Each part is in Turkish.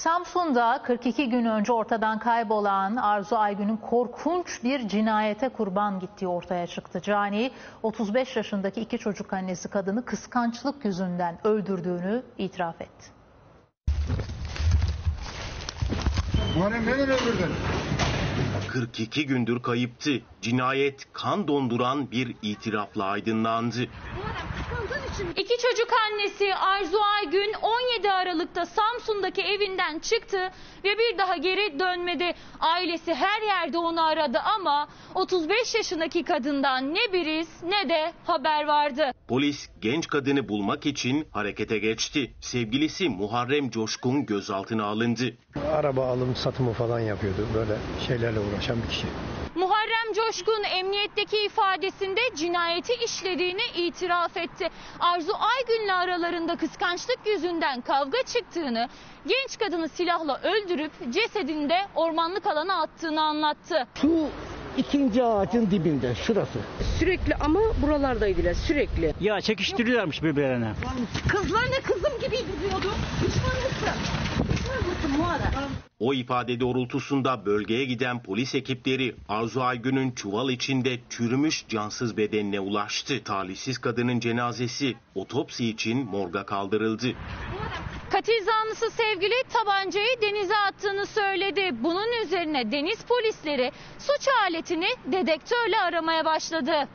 Samsun'da 42 gün önce ortadan kaybolan Arzu Aygün'ün korkunç bir cinayete kurban gittiği ortaya çıktı. Cani 35 yaşındaki 2 çocuk annesi kadını kıskançlık yüzünden öldürdüğünü itiraf etti. Muharrem neden öldürdün? 42 gündür kayıptı. Cinayet kan donduran bir itirafla aydınlandı. İki çocuk annesi Arzu Aygün 17 Aralık'ta Samsun'daki evinden çıktı ve bir daha geri dönmedi. Ailesi her yerde onu aradı ama 35 yaşındaki kadından ne bir iz ne de haber vardı. Polis genç kadını bulmak için harekete geçti. Sevgilisi Muharrem Coşkun gözaltına alındı. Araba alım satımı falan yapıyordu. Böyle şeylerle uğraşan bir kişi. Muharrem Coşkun emniyetteki ifadesinde cinayeti işlediğini itiraf etti. Arzu Aygün'le aralarında kıskançlık yüzünden kavga çıktığını, genç kadını silahla öldürüp cesedini de ormanlık alana attığını anlattı. Şu ikinci ağacın dibinde, şurası. Sürekli ama buralardaydılar sürekli. Ya çekiştiriyorlarmış birbirlerine. Kızlarla kızım gibi gidiyordu. Pişman mısın? Pişman mısın Muharrem? O ifade doğrultusunda bölgeye giden polis ekipleri Arzu Aygün'ün çuval içinde çürümüş cansız bedenine ulaştı. Talihsiz kadının cenazesi otopsi için morga kaldırıldı. Katil zanlısı sevgili tabancayı denize attığını söyledi. Bunun üzerine deniz polisleri suç aletini dedektörle aramaya başladı.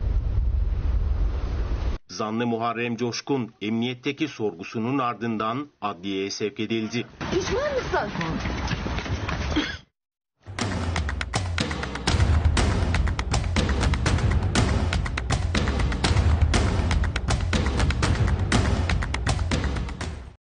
Zanlı Muharrem Coşkun emniyetteki sorgusunun ardından adliyeye sevk edildi. Pişman mısın?